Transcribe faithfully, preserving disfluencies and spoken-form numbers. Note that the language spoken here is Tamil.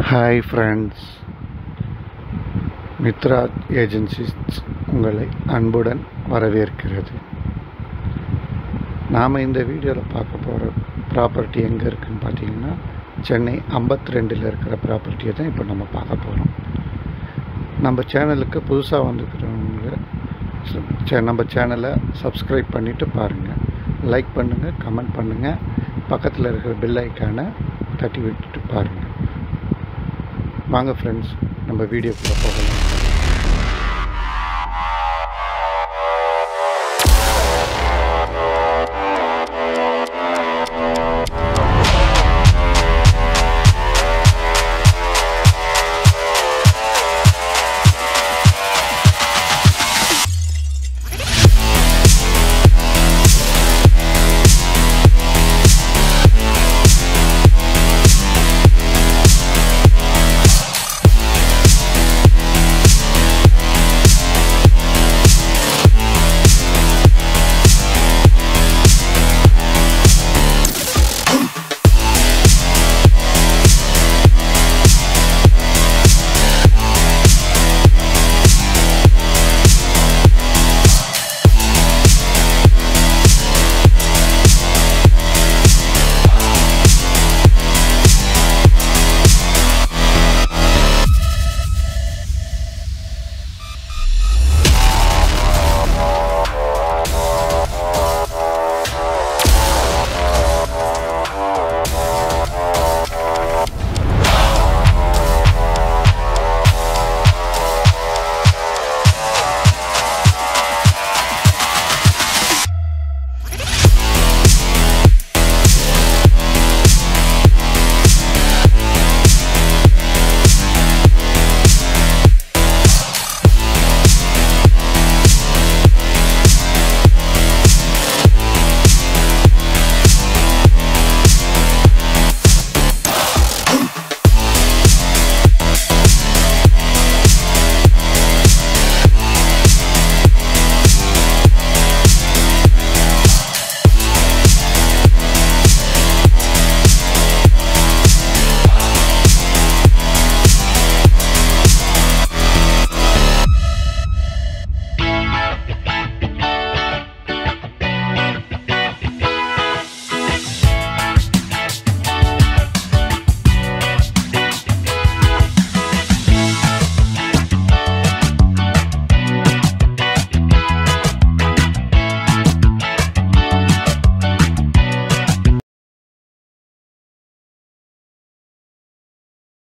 Hi friends, MITHRA Agencies உங்களை அன்புடன் வரவேற்கிறது. நாம் இந்த வீடியோவில் பார்க்க போகிற ப்ராப்பர்ட்டி எங்கே இருக்குதுன்னு பார்த்தீங்கன்னா சென்னை ஐம்பத்தி ரெண்டில் இருக்கிற ப்ராப்பர்ட்டியை தான் இப்போ நம்ம பார்க்க போகிறோம். நம்ம சேனலுக்கு புதுசாக வந்துக்கிறவங்க நம்ம சேனலை சப்ஸ்கிரைப் பண்ணிவிட்டு பாருங்கள், லைக் பண்ணுங்கள், கமெண்ட் பண்ணுங்கள், பக்கத்தில் இருக்கிற பெல் ஐக்கானை தட்டி விட்டுட்டு பாருங்கள். வாங்க ஃப்ரெண்ட்ஸ், நம்ம வீடியோக்குள்ளே போகலாம்.